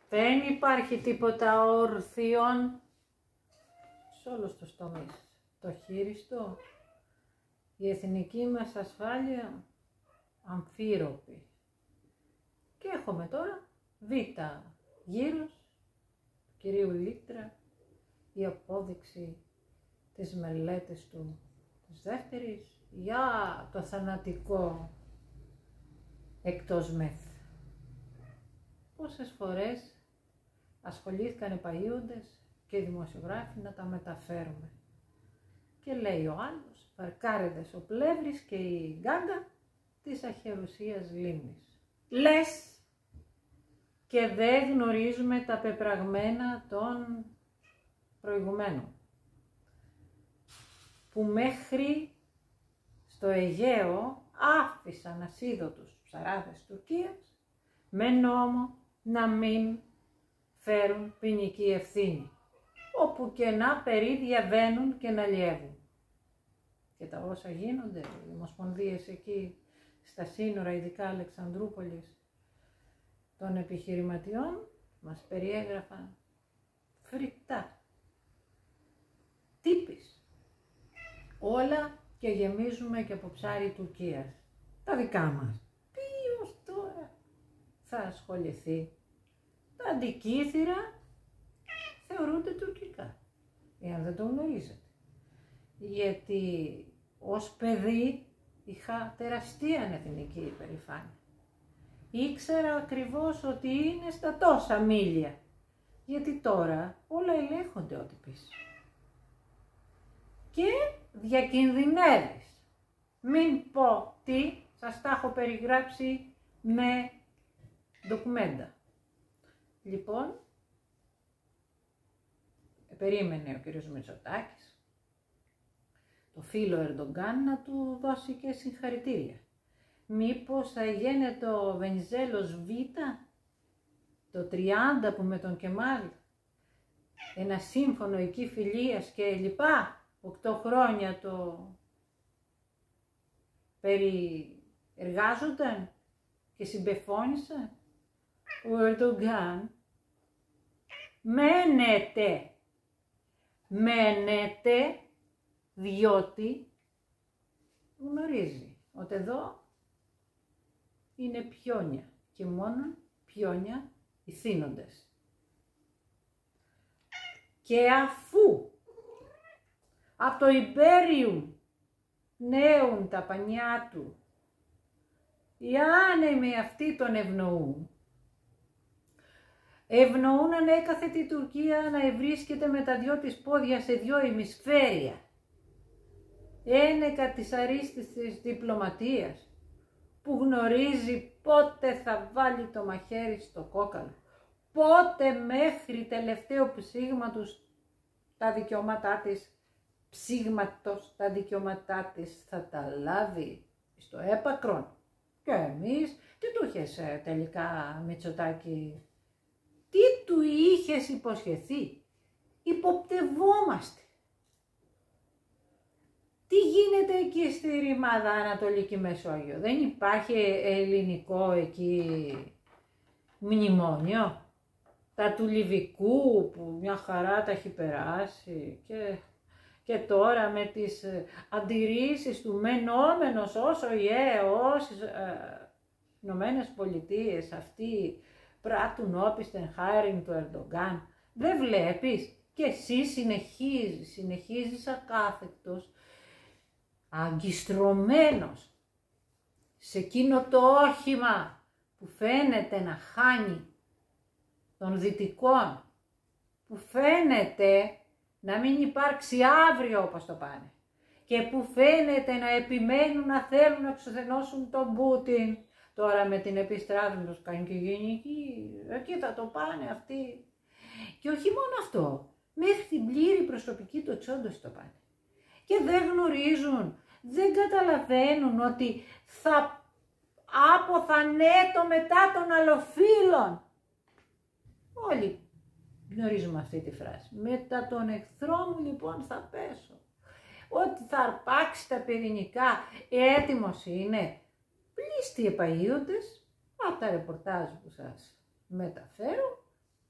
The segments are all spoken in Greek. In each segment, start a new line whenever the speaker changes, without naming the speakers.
Δεν υπάρχει τίποτα όρθιον σε όλους τους τομείς. Το χείριστο, η εθνική μας ασφάλεια, αμφίροπη. Και έχουμε τώρα β' γύρος του κυρίου Λίτρα, η απόδειξη της μελέτης του της δεύτερης για το θανατικό εκτός μεθ. Πόσες φορές ασχολήθηκαν οι παΐοντες και οι δημοσιογράφοι να τα μεταφέρουμε. Και λέει ο άλλος, παρκάριδες ο Πλεύρης και η Γκάγκα της αχερουσίας λίμνης. Λες και δεν γνωρίζουμε τα πεπραγμένα των προηγουμένων, που μέχρι στο Αιγαίο άφησαν ασίδωτους ψαράδες Τουρκίας με νόμο να μην φέρουν ποινική ευθύνη, όπου και να περίδια βαίνουν και να λιεύουν. Και τα όσα γίνονται, οι ομοσπονδίες εκεί στα σύνορα, ειδικά Αλεξανδρούπολης, των επιχειρηματιών, μας περιέγραφαν φρικτά. Τύπης. Όλα και γεμίζουμε και από ψάρι Τουρκίας. Τα δικά μας. Ποιος τώρα θα ασχοληθεί? Τα αντικήθυρα θεωρούνται τουρκικά, εάν δεν το γνωρίζετε. Γιατί ως παιδί είχα τεραστία εθνική υπερηφάνεια. Ήξερα ακριβώς ότι είναι στα τόσα μίλια, γιατί τώρα όλα ελέγχονται ό,τι πεις. Και διακινδυνεύεις. Μην πω τι, σας τα έχω περιγράψει με ντοκουμέντα. Λοιπόν, περίμενε ο κύριος Μητσοτάκης το φίλο Ερντογκάν να του δώσει και συγχαρητήρια. Μήπως θα γίνεται ο Βενιζέλος Β, το 30 που με τον Κεμάλ, ένα σύμφωνο εκεί φιλίας και λοιπά, 8 χρόνια το περιεργάζονταν και συμπεφώνησαν. Ο Ερντογκάν μένεται διότι γνωρίζει ότι εδώ είναι πιόνια και μόνο πιόνια οι θύνοντες. Και αφού από το Ιμπέριουμ νέουν τα πανιά του, οι άνεμοι αυτοί τον ευνοούν. Ευνοούν ανέκαθε τη Τουρκία να ευρίσκεται με τα δυο της πόδια σε δυο ημισφαίρια. Ένεκα της αρίστης διπλωματίας, που γνωρίζει πότε θα βάλει το μαχαίρι στο κόκαλο, πότε μέχρι τελευταίο ψήγματος τα δικαιώματά της, θα τα λάβει στο έπακρον. Και εμείς, τι του είχες τελικά, Μητσοτάκη, τι του είχες υποσχεθεί? Υποπτευόμαστε. Τι γίνεται εκεί στη ρημάδα Ανατολική Μεσόγειο? Δεν υπάρχει ελληνικό εκεί μνημόνιο? Τα του Λιβικού που μια χαρά τα έχει περάσει και τώρα με τις αντιρρήσεις του μενόμενος όσο όσοι Ηνωμένες Πολιτείες αυτοί πράττουν όπισθεν χάριν του Ερντογκάν. Δεν βλέπεις? Και εσύ συνεχίζεις ακάθεκτος, αγκιστρωμένος σε εκείνο το όχημα που φαίνεται να χάνει των δυτικών, που φαίνεται να μην υπάρξει αύριο όπως το πάνε και που φαίνεται να επιμένουν να θέλουν να εξουθενώσουν τον Πούτιν. Τώρα με την επιστράτευση τους κάνει και γενική, εκεί θα το πάνε αυτοί. Και όχι μόνο αυτό, μέχρι την πλήρη προσωπική του εξόντωση το πάνε. Και δεν γνωρίζουν, δεν καταλαβαίνουν ότι θα αποθανέτω μετά των αλλοφύλων. Όλοι γνωρίζουμε αυτή τη φράση. Μετά τον εχθρό μου λοιπόν θα πέσω. Ότι θα αρπάξει τα πυρηνικά, έτοιμος είναι. Πλήστοι επαΐοντες, από τα ρεπορτάζ που σας μεταφέρω,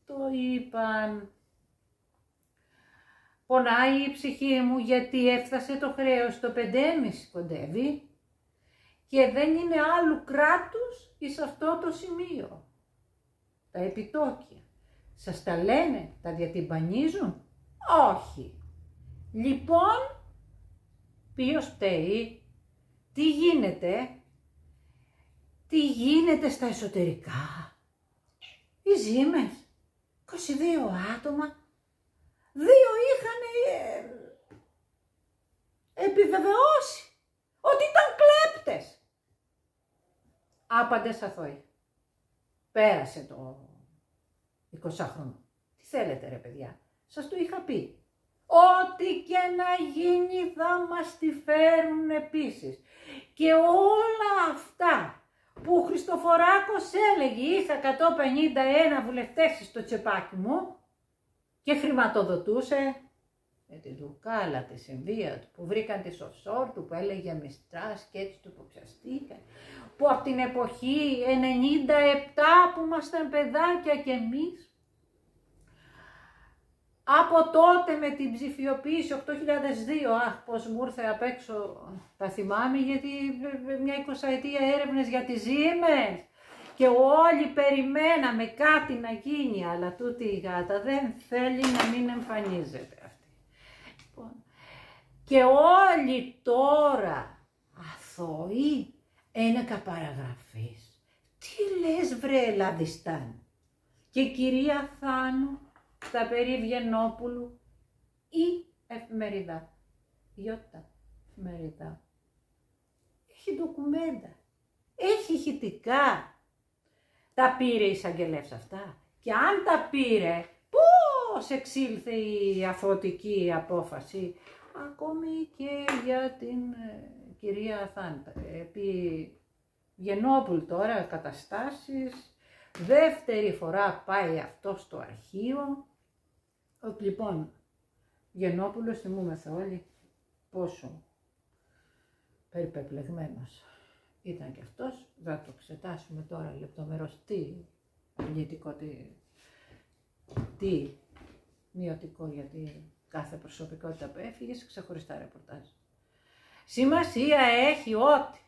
το είπαν. Πονάει η ψυχή μου γιατί έφτασε το χρέος στο 5,5 κοντεύει και δεν είναι άλλου κράτους εις αυτό το σημείο. Τα επιτόκια, σας τα λένε, τα διατυμπανίζουν? Όχι. Λοιπόν, ποιος φταίει? Τι γίνεται στα εσωτερικά? Οι ζήμες, 22 άτομα, 2 είχαν επιβεβαιώσει ότι ήταν κλέπτες. Άπαντες αθώοι. Πέρασε το 20χρονο. Τι θέλετε ρε παιδιά, σας το είχα πει. Ό,τι και να γίνει θα μας τη φέρουν επίσης. Και όλα αυτά που ο Χριστοφοράκος έλεγε, είχα 151 βουλευτές στο τσεπάκι μου και χρηματοδοτούσε με τη Λουκάλα, τη Συμβία του, που βρήκαν τη offshore του, που έλεγε Μιστράς και έτσι του υποψιαστήκαν, που από την εποχή 97 που ήμασταν παιδάκια κι εμείς, από τότε με την ψηφιοποίηση 8002, αχ πως μου ήρθε απ' έξω, τα θυμάμαι γιατί μια 20ετία έρευνες για τις ζήμες και όλοι περιμέναμε κάτι να γίνει, αλλά τούτη η γάτα δεν θέλει να μην εμφανίζεται αυτή. Και όλοι τώρα αθώοι ένεκα παραγραφής. Τι λες βρε Λαδιστάν? Και κυρία Θάνου, στα περί Βιεννόπουλου ή εφημερίδα, Ιώτα εφημερίδα, έχει ντοκουμέντα, έχει ηχητικά. Τα πήρε η εισαγγελεύς αυτά? Και αν τα πήρε, πώς εξήλθε η αθωτική απόφαση? Ακόμη και για την κυρία Θάντα. Επί Βιεννόπουλου τώρα καταστάσεις, δεύτερη φορά πάει αυτό στο αρχείο. Λοιπόν, Βιεννόπουλος, θυμούμεθα όλοι πόσο περιπεπλεγμένος ήταν και αυτός. Θα το εξετάσουμε τώρα λεπτομερώς τι αρνητικό, τι μειωτικό, γιατί κάθε προσωπικότητα που έφυγε σε ξεχωριστά ρεπορτάζ. Σημασία έχει ότι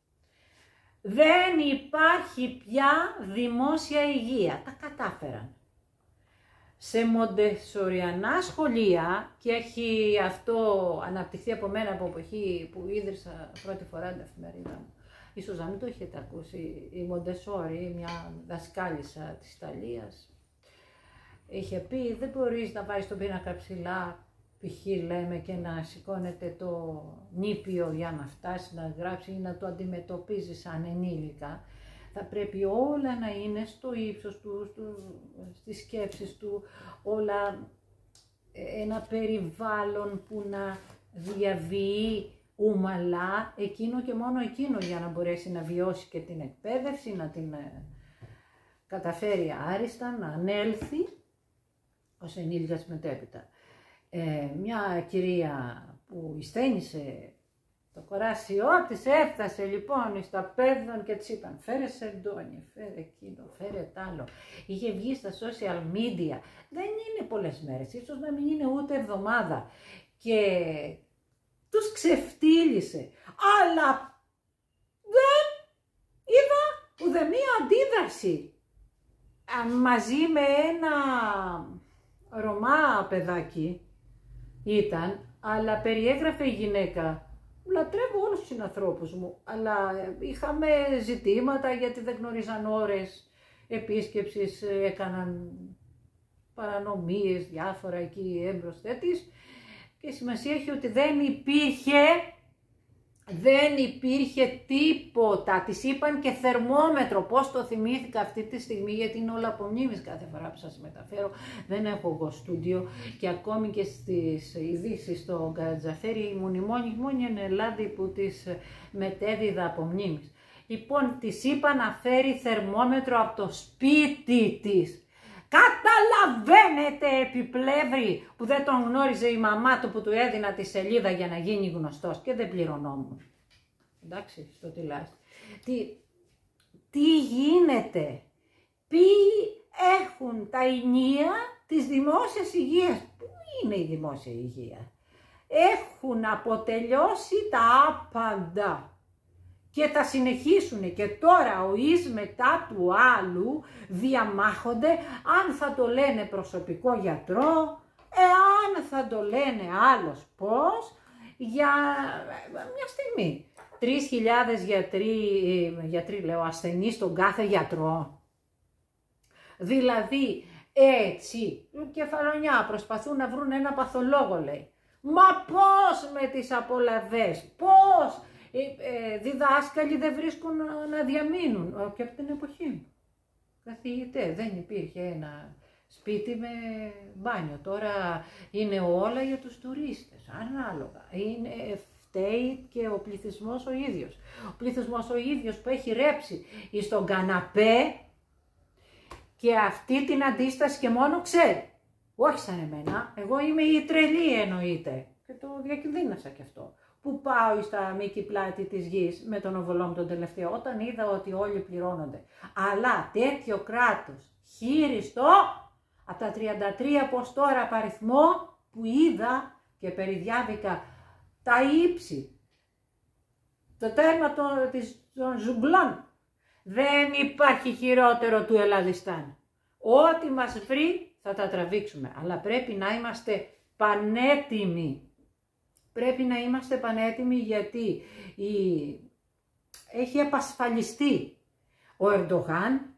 δεν υπάρχει πια δημόσια υγεία. Τα κατάφεραν. Σε μοντεσοριανά σχολεία, και έχει αυτό αναπτυχθεί από μένα από εποχή που ίδρυσα πρώτη φορά την εφημερίδα μου. Ίσως να μην το έχετε ακούσει, η Μοντεσόρη, μια δασκάλισσα της Ιταλίας, είχε πει δεν μπορείς να βάλεις τον πίνακα ψηλά, π.χ. λέμε, και να σηκώνεται το νήπιο για να φτάσει να γράψει ή να το αντιμετωπίζει σαν ενήλικα. Θα πρέπει όλα να είναι στο ύψος του, στις σκέψεις του, όλα ένα περιβάλλον που να διαβιεί ομαλά εκείνο και μόνο εκείνο για να μπορέσει να βιώσει και την εκπαίδευση, να την καταφέρει άριστα, να ανέλθει ως ενήλικας μετέπειτα. Μια κυρία που εισθένησε το κοράσιό της έφτασε λοιπόν στα παιδόν και της είπαν φέρε σεντόνι, φέρε εκείνο, φέρε τ' άλλο. Είχε βγει στα social media, δεν είναι πολλές μέρες, ίσως να μην είναι ούτε εβδομάδα, και τους ξεφτύλισε, αλλά δεν είδα ουδεμία αντίδραση. Μαζί με ένα Ρωμά παιδάκι ήταν, αλλά περιέγραφε η γυναίκα. Λατρεύω όλους τους συνανθρώπους μου, αλλά είχαμε ζητήματα γιατί δεν γνωρίζαν ώρες επίσκεψης, έκαναν παρανομίες διάφορα εκεί έμπροσθέ της, και σημασία έχει ότι δεν υπήρχε τίποτα. Της είπαν και θερμόμετρο, πώς το θυμήθηκα αυτή τη στιγμή, γιατί είναι όλα από μνήμης κάθε φορά που σας μεταφέρω, δεν έχω εγώ στούντιο, και ακόμη και στις ειδήσεις στο Γκατζαφέρι ήμουν η μόνη εν Ελλάδα που τις μετέδιδα από μνήμης. Λοιπόν, της είπα να φέρει θερμόμετρο από το σπίτι της. Καταλαβαίνετε, επιπλεύρη, που δεν τον γνώριζε η μαμά του που του έδινα τη σελίδα για να γίνει γνωστός και δεν πληρωνόμουν. Εντάξει, στο τηλάστη. Τι γίνεται, έχουν τα ηνία της δημόσιας υγείας. Πού είναι η δημόσια υγεία? Έχουν αποτελειώσει τα άπαντα και θα συνεχίσουν, και τώρα ο εις μετά του άλλου διαμάχονται αν θα το λένε προσωπικό γιατρό, εάν θα το λένε άλλος πώς, για μια στιγμή. 3.000 γιατροί λέω, ασθενείς στον κάθε γιατρό. Δηλαδή έτσι, κεφαλονιά, προσπαθούν να βρουν ένα παθολόγο, λέει. Μα πώς με τις απολαβές, πώς διδάσκαλοι δεν βρίσκουν να διαμείνουν, και από την εποχή μου. Καθηγητές, δεν υπήρχε ένα σπίτι με μπάνιο, τώρα είναι όλα για τους τουρίστες, ανάλογα. Φταίει και ο πληθυσμός ο ίδιος. Ο πληθυσμός ο ίδιος που έχει ρέψει στον καναπέ και αυτή την αντίσταση και μόνο ξέρει. Όχι σαν εμένα, εγώ είμαι η τρελή εννοείται και το διακινδύνασα κι αυτό. Που πάω στα μήκη πλάτη της γης με τον οβολό μου τον τελευταίο, όταν είδα ότι όλοι πληρώνονται. Αλλά τέτοιο κράτος χείριστο, από τα 33 πως τώρα παριθμό που είδα και περιδιάβηκα τα ύψη, το τέρμα των ζουγκλών, δεν υπάρχει χειρότερο του Ελλαδιστάν. Ό,τι μας βρει θα τα τραβήξουμε, αλλά πρέπει να είμαστε πανέτοιμοι. Πρέπει να είμαστε πανέτοιμοι γιατί έχει απασφαλιστεί ο Ερντογάν,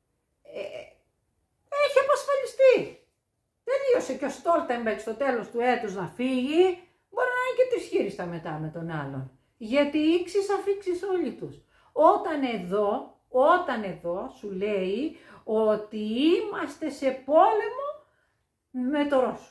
έχει απασφαλιστεί. Τελείωσε και ο Στόλτεμπεργκ στο τέλος του έτους να φύγει, μπορεί να είναι και τρισχύριστα μετά με τον άλλον. Γιατί ήξεις αφήξεις όλοι τους. Όταν εδώ σου λέει ότι είμαστε σε πόλεμο με το Ρώσο.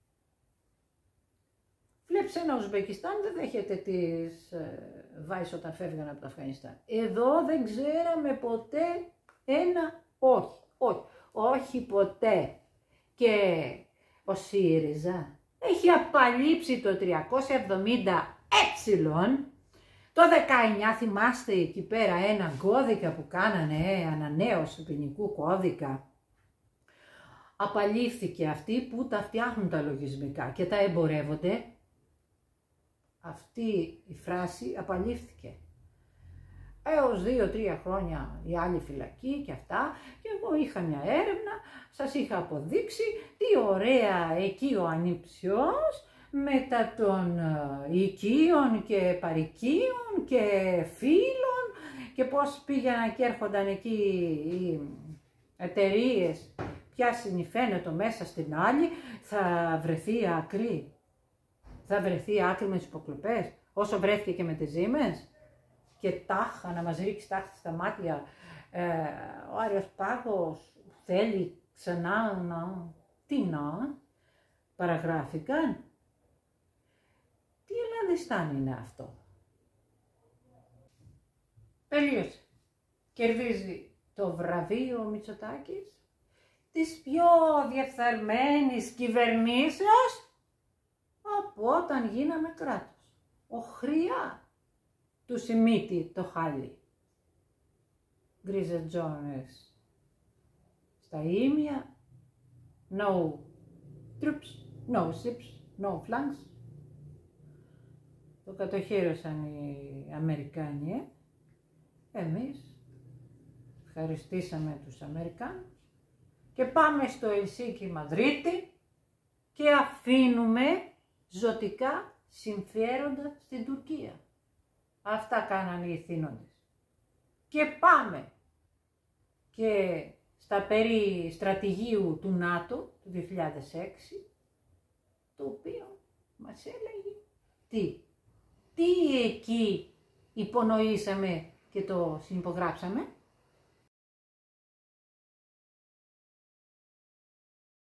Βλέπεις ένα Ουσμπεκιστάν δεν δέχεται τις βάεις όταν φεύγαν από το Αφγανιστάν. Εδώ δεν ξέραμε ποτέ ένα όχι ποτέ. Και ο ΣΥΡΙΖΑ έχει απαλείψει το 370 το 19, θυμάστε εκεί πέρα ένα κώδικα που κάνανε, ανανέωση ποινικού κώδικα. Απαλήφθηκε αυτοί που τα φτιάχνουν τα λογισμικά και τα εμπορεύονται. Αυτή η φράση απαλήφθηκε. Έως 2-3 χρόνια η άλλη φυλακή και αυτά, και εγώ είχα μια έρευνα, σας είχα αποδείξει τι ωραία εκεί ο ανήψιος μετά των οικείων και παροικείων και φίλων και πώς πήγαιναν και έρχονταν εκεί οι εταιρείες, ποια συνηφαίνεται μέσα στην άλλη, θα βρεθεί άκρη. Θα βρεθεί άκρη με τις υποκλοπές, όσο βρέθηκε και με τις ζήμες. Και τάχα να μας ρίξει τάχα στα μάτια ο Άριος Πάγος θέλει ξανά να παραγράφηκαν. Τι Ελλαδιστάν είναι αυτό? Τελείωσε. Κερδίζει το βραβείο ο Μητσοτάκης της πιο διεφθαρμένης κυβερνήσεως από όταν γίναμε κράτος. Οχριά του Σιμίτη το χάλι. Γκρίζε τζόνες στα ήμια, no troops, no ships, no flanks. Το κατοχύρωσαν οι Αμερικάνοι, εμείς ευχαριστήσαμε τους Αμερικάνους και πάμε στο Ελσίνκι Μαδρίτη και αφήνουμε ζωτικά συμφέροντα στην Τουρκία. Αυτά κάνανε οι ηθήνοντες. Και πάμε και στα περί στρατηγίου του ΝΑΤΟ του 2006, το οποίο μας έλεγε τι εκεί υπονοήσαμε και το συνυπογράψαμε.